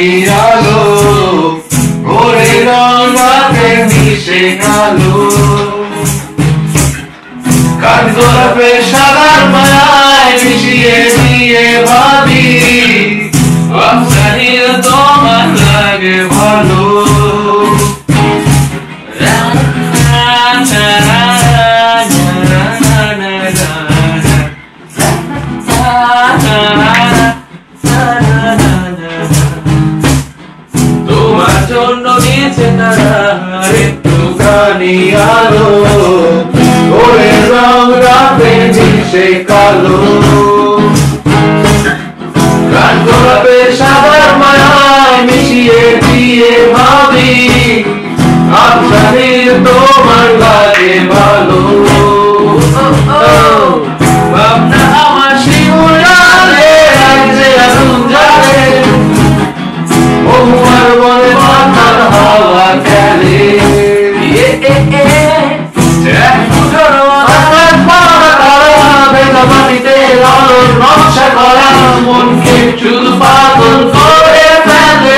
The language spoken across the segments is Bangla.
আলো ভোরের রং রাতে মিশে কালো কাঠ গোলাপের সাদার মায়ায় মিশিয়ে দিয়ে ভাবি জানি তোমার লাগে ভালো তোমার জন্য নিয়েছে তারা একটুখানি আলো ভোরের রং রাতে মিশে কালো কাঠ গোলাপের সাদার মায়ায় মিশিয়ে দিয়ে ভাবি জানি তোমার লাগে ভালো ভাবনা আমার শিমুলালে যে আগুন জ্বালে বহুয়ার বলে মাথার হাওয়া খেলে মাটিতে আলোর নকশা করা মনকে শুধু পাগল করে ফেলে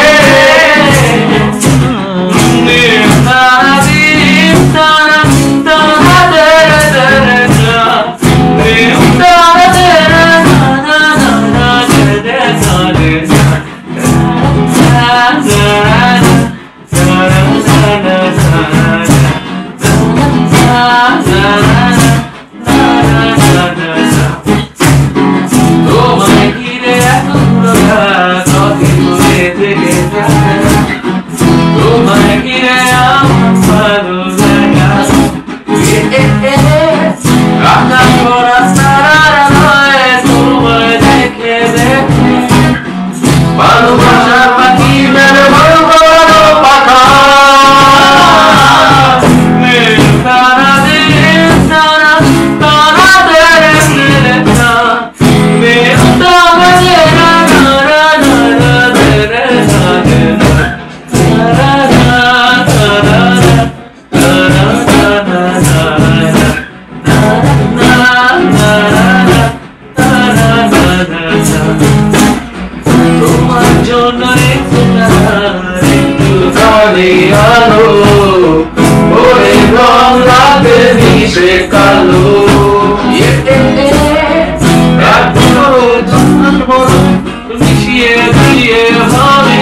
আলো ভোরের রং রাতে মিশে কালো মিশিয়ে দিয়ে ভাবি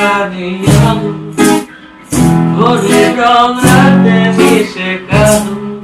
ভোরের রং রাতে মিশে কালো